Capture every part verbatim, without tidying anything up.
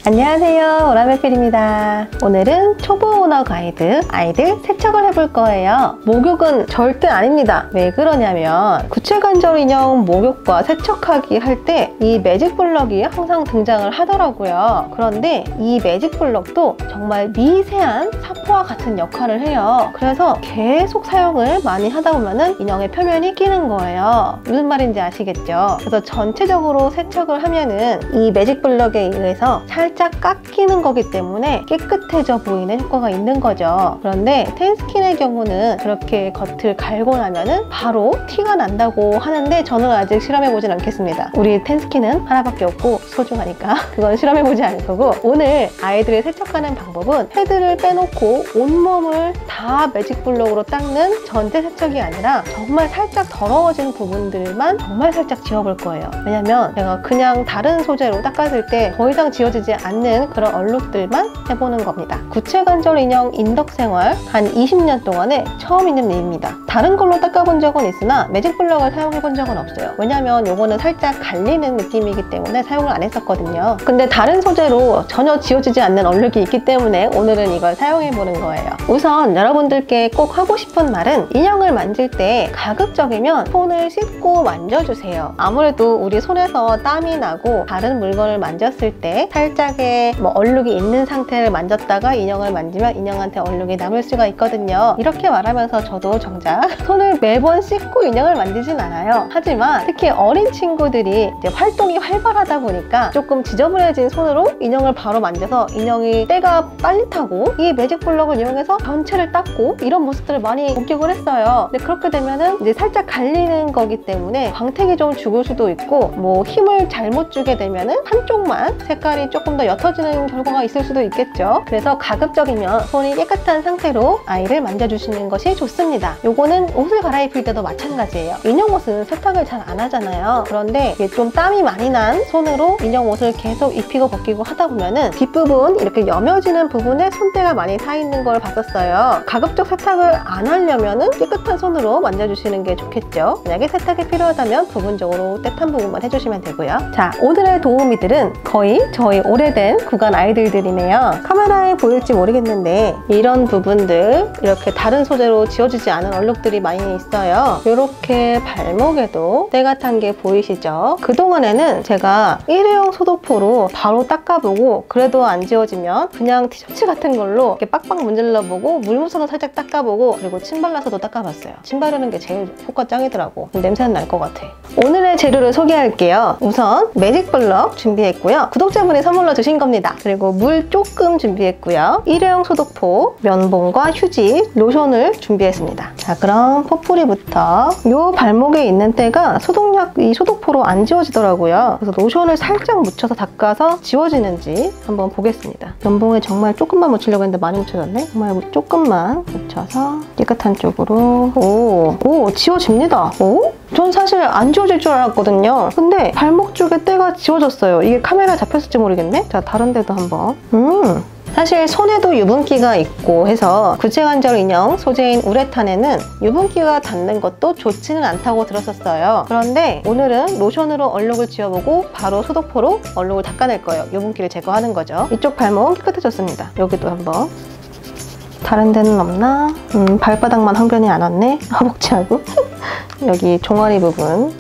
안녕하세요, 오라메필입니다. 오늘은 초보 오너 가이드 아이들 세척을 해볼 거예요. 목욕은 절대 아닙니다. 왜 그러냐면 구체관절 인형 목욕과 세척하기 할 때 이 매직 블럭이 항상 등장을 하더라고요. 그런데 이 매직 블럭도 정말 미세한 사포와 같은 역할을 해요. 그래서 계속 사용을 많이 하다 보면은 인형의 표면이 끼는 거예요. 무슨 말인지 아시겠죠? 그래서 전체적으로 세척을 하면은 이 매직 블럭에 의해서 살짝 깎이는 거기 때문에 깨끗해져 보이는 효과가 있는 거죠. 그런데 텐스킨의 경우는 그렇게 겉을 갈고 나면은 바로 티가 난다고 하는데 저는 아직 실험해보진 않겠습니다. 우리 텐스킨은 하나밖에 없고 소중하니까 그건 실험해보지 않을 거고, 오늘 아이들을 세척하는 방법은 패드를 빼놓고 온몸을 다 매직 블럭으로 닦는 전체 세척이 아니라 정말 살짝 더러워진 부분들만 정말 살짝 지워볼 거예요. 왜냐면 제가 그냥 다른 소재로 닦았을 때 더 이상 지워지지 않는 그런 얼룩들만 해보는 겁니다. 구체관절 인형 인덕생활 한 이십 년 동안에 처음 있는 일입니다. 다른 걸로 닦아본 적은 있으나 매직 블럭을 사용해본 적은 없어요. 왜냐면 요거는 살짝 갈리는 느낌이기 때문에 사용을 안 했었거든요. 근데 다른 소재로 전혀 지워지지 않는 얼룩이 있기 때문에 오늘은 이걸 사용해보는 거예요. 우선 여러분들께 꼭 하고 싶은 말은 인형을 만질 때 가급적이면 손을 씻고 만져주세요. 아무래도 우리 손에서 땀이 나고 다른 물건을 만졌을 때 살짝의 뭐 얼룩이 있는 상태를 만졌다가 인형을 만지면 인형한테 얼룩이 남을 수가 있거든요. 이렇게 말하면서 저도 정작 손을 매번 씻고 인형을 만지진 않아요. 하지만 특히 어린 친구들이 이제 활동이 활발하다 보니까 조금 지저분해진 손으로 인형을 바로 만져서 인형이 때가 빨리 타고 이 매직 블럭을 이용해서 전체를 닦고 이런 모습들을 많이 목격을 했어요. 근데 그렇게 되면은 이제 살짝 갈리는 거기 때문에 광택이 좀 죽을 수도 있고, 뭐 힘을 잘못 주게 되면은 한쪽만 색깔이 조금 더 옅어지는 결과가 있을 수도 있겠죠. 그래서 가급적이면 손이 깨끗한 상태로 아이를 만져주시는 것이 좋습니다. 요거는 옷을 갈아입힐 때도 마찬가지예요. 인형 옷은 세탁을 잘 안 하잖아요. 그런데 이게 좀 땀이 많이 난 손으로 인형 옷을 계속 입히고 벗기고 하다 보면은 뒷부분 이렇게 여며지는 부분에 손때가 많이 사 있는 걸 봤었어요. 가급적 세탁을 안 하려면은 깨끗한 손으로 만져주시는 게 좋겠죠. 만약에 세탁이 필요하다면 부분적으로 떼탄 부분만 해주시면 되고요. 자, 오늘의 도우미들은 거의 저희 오래된 구간 아이들들이네요. 카메라에 보일지 모르겠는데 이런 부분들, 이렇게 다른 소재로 지워지지 않은 얼룩들이 많이 있어요. 이렇게 발목에도 때가 탄 게 보이시죠? 그동안에는 제가 일회용 소독포로 바로 닦아보고 그래도 안 지워지면 그냥 티셔츠 같은 걸로 이렇게 빡빡 문질러보고 물 묻혀서 살짝 닦아보고, 그리고 침 발라서도 닦아봤어요. 침 바르는 게 제일 효과 짱이더라고. 냄새는 날 것 같아. 오늘의 재료를 소개할게요. 우선 매직 블럭 준비했고요. 구독자분이 선물로 주신 겁니다. 그리고 물 조금 준비했고요. 일회용 소독포, 면봉과 휴지, 로션을 준비했습니다. 자, 그럼 포풀이부터. 요 발목에 있는 때가 소독약, 이 소독포로 안 지워지더라고요. 그래서 로션을 살짝 묻혀서 닦아서 지워지는지 한번 보겠습니다. 면봉에 정말 조금만 묻히려고 했는데 많이 묻혀졌네. 정말 조금만 묻혀서 깨끗한 쪽으로. 오, 오, 지워집니다. 오? 전 사실 안 지워질 줄 알았거든요. 근데 발목 쪽에 때가 지워졌어요. 이게 카메라에 잡혔을지 모르겠네. 자, 다른 데도 한번. 음. 사실 손에도 유분기가 있고 해서 구체관절 인형 소재인 우레탄에는 유분기가 닿는 것도 좋지는 않다고 들었었어요. 그런데 오늘은 로션으로 얼룩을 지워보고 바로 소독포로 얼룩을 닦아낼 거예요. 유분기를 제거하는 거죠. 이쪽 발목 깨끗해졌습니다. 여기도 한번. 다른 데는 없나? 음, 발바닥만 항변이 안 왔네. 허벅지하고 여기 종아리 부분.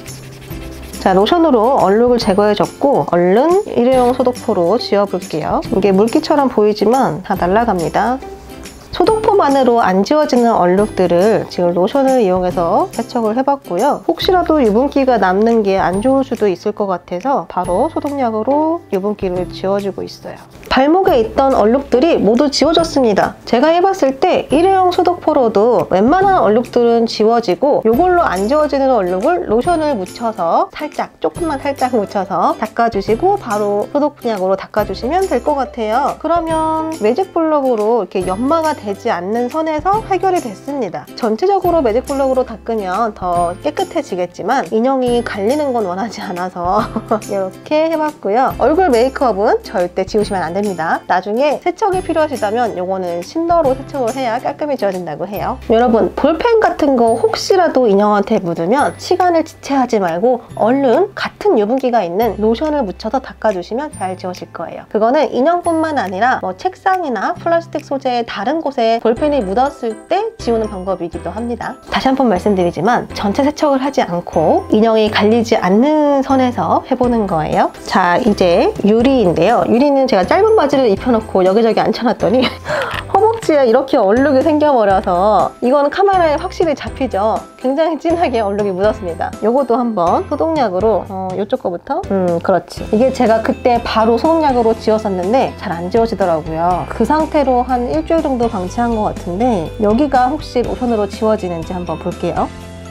자, 로션으로 얼룩을 제거해줬고 얼른 일회용 소독포로 지워볼게요. 이게 물기처럼 보이지만 다 날아갑니다. 소독포만으로 안 지워지는 얼룩들을 지금 로션을 이용해서 세척을 해봤고요. 혹시라도 유분기가 남는 게 안 좋을 수도 있을 것 같아서 바로 소독약으로 유분기를 지워주고 있어요. 발목에 있던 얼룩들이 모두 지워졌습니다. 제가 해봤을 때 일회용 소독포로도 웬만한 얼룩들은 지워지고 이걸로 안 지워지는 얼룩을 로션을 묻혀서 살짝, 조금만 살짝 묻혀서 닦아주시고 바로 소독약으로 닦아주시면 될 것 같아요. 그러면 매직 블럭으로 이렇게 연마가 되지 않는 선에서 해결이 됐습니다. 전체적으로 매직 블럭으로 닦으면 더 깨끗해지겠지만 인형이 갈리는 건 원하지 않아서 이렇게 해봤고요. 얼굴 메이크업은 절대 지우시면 안 됩니다. 됩니다. 나중에 세척이 필요하시다면 요거는 신더로 세척을 해야 깔끔히 지워진다고 해요. 여러분, 볼펜 같은 거 혹시라도 인형한테 묻으면 시간을 지체하지 말고 얼른 같은 유분기가 있는 로션을 묻혀서 닦아주시면 잘 지워질 거예요. 그거는 인형뿐만 아니라 뭐 책상이나 플라스틱 소재의 다른 곳에 볼펜이 묻었을 때 지우는 방법이기도 합니다. 다시 한 번 말씀드리지만 전체 세척을 하지 않고 인형이 갈리지 않는 선에서 해보는 거예요. 자, 이제 유리인데요. 유리는 제가 짧은 바지를 입혀놓고 여기저기 앉혀놨더니 허벅지에 이렇게 얼룩이 생겨버려서 이거는 카메라에 확실히 잡히죠. 굉장히 진하게 얼룩이 묻었습니다. 요것도 한번 소독약으로 어, 이쪽 거부터 음 그렇지. 이게 제가 그때 바로 소독약으로 지웠었는데 잘 안 지워지더라고요. 그 상태로 한 일주일 정도 방치한 것 같은데 여기가 혹시 로션으로 지워지는지 한번 볼게요.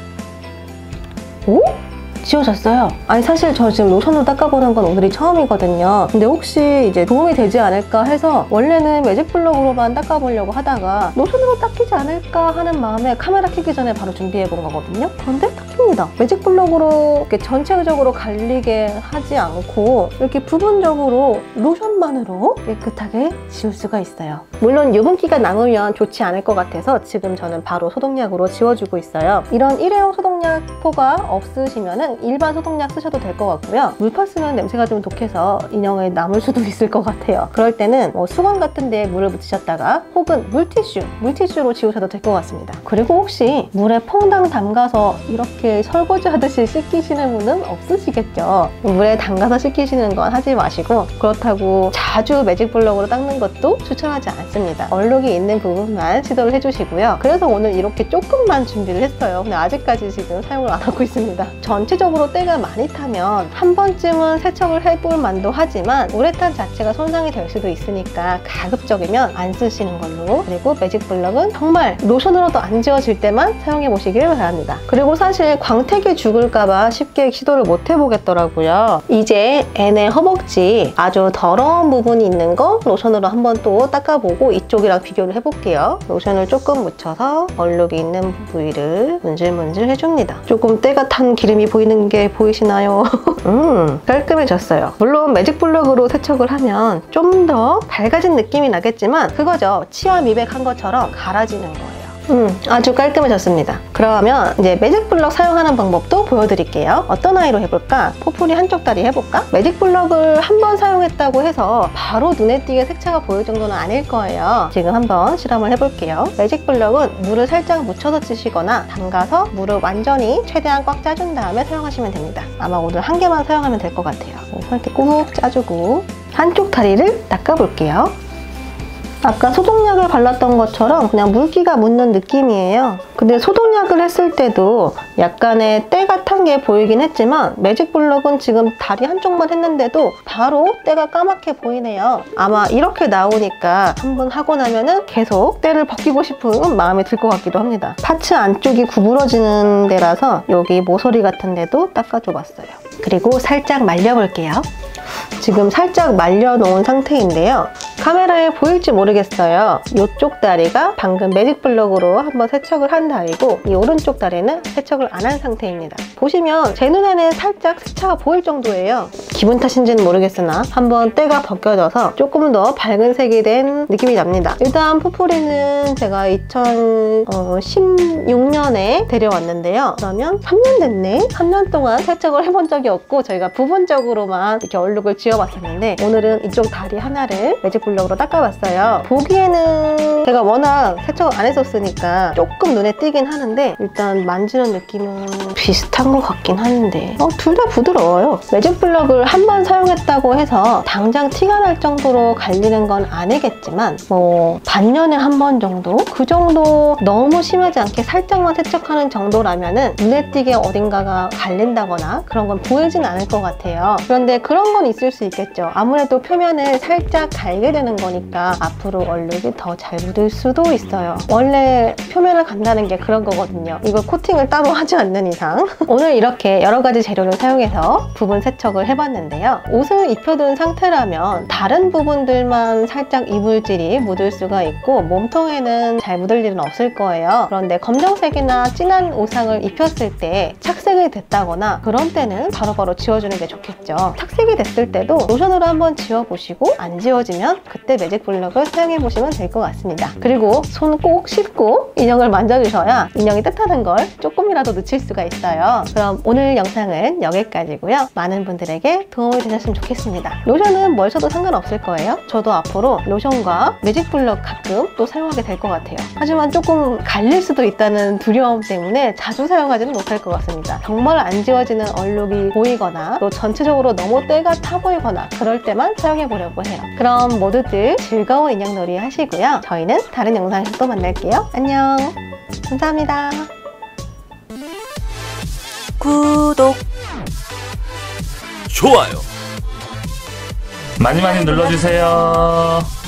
오? 지워졌어요. 아니 사실 저 지금 로션으로 닦아보는 건 오늘이 처음이거든요. 근데 혹시 이제 도움이 되지 않을까 해서 원래는 매직 블럭으로만 닦아보려고 하다가 로션으로 닦이지 않을까 하는 마음에 카메라 켜기 전에 바로 준비해본 거거든요. 그런데 닦입니다. 매직 블럭으로 이렇게 전체적으로 갈리게 하지 않고 이렇게 부분적으로 로션만으로 깨끗하게 지울 수가 있어요. 물론 유분기가 남으면 좋지 않을 것 같아서 지금 저는 바로 소독약으로 지워주고 있어요. 이런 일회용 소독약포가 없으시면은 일반 소독약 쓰셔도 될 것 같고요. 물파 쓰면 냄새가 좀 독해서 인형에 남을 수도 있을 것 같아요. 그럴 때는 뭐 수건 같은 데에 물을 묻히셨다가 혹은 물티슈, 물티슈로 지우셔도 될 것 같습니다. 그리고 혹시 물에 퐁당 담가서 이렇게 설거지 하듯이 씻기시는 분은 없으시겠죠. 물에 담가서 씻기시는 건 하지 마시고 그렇다고 자주 매직 블럭으로 닦는 것도 추천하지 않습니다. 얼룩이 있는 부분만 시도를 해주시고요. 그래서 오늘 이렇게 조금만 준비를 했어요. 근데 아직까지 지금 사용을 안 하고 있습니다. 전체적으로 때가 많이 타면 한 번쯤은 세척을 해볼 만도 하지만 우레탄 자체가 손상이 될 수도 있으니까 가급적이면 안 쓰시는 걸로. 그리고 매직 블럭은 정말 로션으로도 안 지워질 때만 사용해 보시길 바랍니다. 그리고 사실 광택이 죽을까봐 쉽게 시도를 못 해보겠더라고요. 이제 N의 허벅지 아주 더러운 부분이 있는 거 로션으로 한번 또 닦아보고 이쪽이랑 비교를 해볼게요. 로션을 조금 묻혀서 얼룩이 있는 부위를 문질문질 해줍니다. 조금 때가 탄 기름이 보이는 게 보이시나요? 음, 깔끔해졌어요. 물론 매직 블럭으로 세척을 하면 좀 더 밝아진 느낌이 나겠지만 그거죠. 치아 미백한 것처럼 갈아지는 거예요. 음, 아주 깔끔해졌습니다. 그러면 이제 매직 블럭 사용하는 방법도 보여드릴게요. 어떤 아이로 해볼까? 포풀이 한쪽 다리 해볼까? 매직 블럭을 한 번 사용했다고 해서 바로 눈에 띄게 색채가 보일 정도는 아닐 거예요. 지금 한번 실험을 해볼게요. 매직 블럭은 물을 살짝 묻혀서 쓰시거나 담가서 물을 완전히 최대한 꽉 짜준 다음에 사용하시면 됩니다. 아마 오늘 한 개만 사용하면 될 것 같아요. 이렇게 꾹 짜주고 한쪽 다리를 닦아볼게요. 아까 소독약을 발랐던 것처럼 그냥 물기가 묻는 느낌이에요. 근데 소독약을 했을 때도 약간의 때가 탄 게 보이긴 했지만 매직 블럭은 지금 다리 한쪽만 했는데도 바로 때가 까맣게 보이네요. 아마 이렇게 나오니까 한번 하고 나면은 계속 때를 벗기고 싶은 마음이 들 것 같기도 합니다. 파츠 안쪽이 구부러지는 데라서 여기 모서리 같은 데도 닦아줘 봤어요. 그리고 살짝 말려볼게요. 지금 살짝 말려놓은 상태인데요. 카메라에 보일지 모르겠어요. 이쪽 다리가 방금 매직 블럭으로 한번 세척을 한 다리고 이 오른쪽 다리는 세척을 안 한 상태입니다. 보시면 제 눈에는 살짝 색차가 보일 정도예요. 기분 탓인지는 모르겠으나 한번 때가 벗겨져서 조금 더 밝은 색이 된 느낌이 납니다. 일단 푸풀이는 제가 이천십육 년에 데려왔는데요. 그러면 삼 년 됐네? 삼 년 동안 세척을 해본 적이 없고 저희가 부분적으로만 이렇게 얼룩을 지워봤었는데 오늘은 이쪽 다리 하나를 매직 블럭으로 닦아봤어요. 보기에는 제가 워낙 세척을 안 했었으니까 조금 눈에 띄긴 하는데 일단 만지는 느낌은 비슷한 것 같긴 한데 어, 둘 다 부드러워요. 매직 블럭을 한 번 사용했다고 해서 당장 티가 날 정도로 갈리는 건 아니겠지만 뭐 반년에 한 번 정도? 그 정도 너무 심하지 않게 살짝만 세척하는 정도라면은 눈에 띄게 어딘가가 갈린다거나 그런 건 보이진 않을 것 같아요. 그런데 그런 건 있을 수 있겠죠. 아무래도 표면을 살짝 갈게 되는 거니까 앞으로 얼룩이 더 잘 묻을 수도 있어요. 원래 표면을 간다는 게 그런 거거든요. 이걸 코팅을 따로 하지 않는 이상 오늘 이렇게 여러 가지 재료를 사용해서 부분 세척을 해봤는데 해봤는데요. 옷을 입혀둔 상태라면 다른 부분들만 살짝 이물질이 묻을 수가 있고 몸통에는 잘 묻을 일은 없을 거예요. 그런데 검정색이나 진한 의상을 입혔을 때 착색이 됐다거나 그런 때는 바로바로 지워주는 게 좋겠죠. 착색이 됐을 때도 로션으로 한번 지워보시고 안 지워지면 그때 매직 블럭을 사용해보시면 될 것 같습니다. 그리고 손 꼭 씻고 인형을 만져주셔야 인형이 뜻하는 걸 조금이라도 늦출 수가 있어요. 그럼 오늘 영상은 여기까지고요. 많은 분들에게 도움이 되셨으면 좋겠습니다. 로션은 뭘 써도 상관없을 거예요. 저도 앞으로 로션과 매직 블럭 가끔 또 사용하게 될 것 같아요. 하지만 조금 갈릴 수도 있다는 두려움 때문에 자주 사용하지는 못할 것 같습니다. 정말 안 지워지는 얼룩이 보이거나 또 전체적으로 너무 때가 타 보이거나 그럴 때만 사용해 보려고 해요. 그럼 모두들 즐거운 인형놀이 하시고요. 저희는 다른 영상에서 또 만날게요. 안녕. 감사합니다. 구독, 좋아요. 많이 많이 눌러주세요.